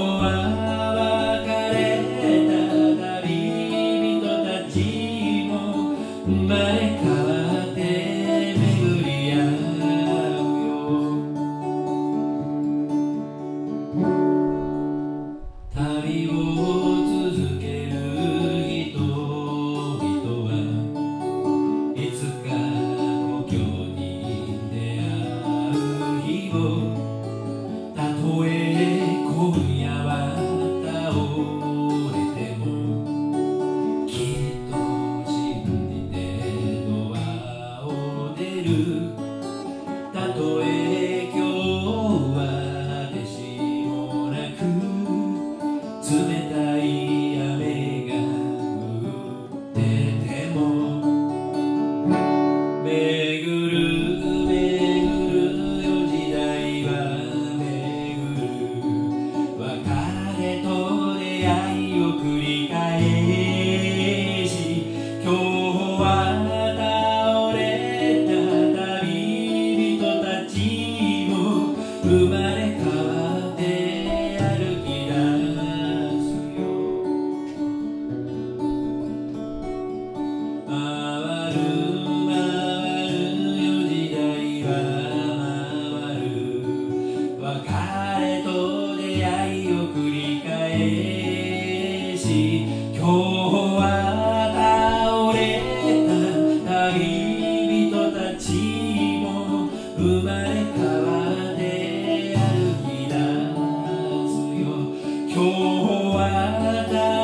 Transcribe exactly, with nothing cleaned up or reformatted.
は別れた旅人たちも生まれ変わって巡り合うよ。旅を続ける人々はいつか故郷に出会う日を、たとえ今夜は倒れてもきっと信じてドアを出る。たとえ今日は果てしもなく冷たい雨が降ってても、巡る巡るよ時代は巡る。別れと出会いを繰り返し、今日は倒れた旅人たちも生まれ変わって歩き出すよ。回る回るよ時代は回る。別れと出会いを繰り返し、今日は倒れた旅人たちも生まれ変わって歩き出すよ。今日は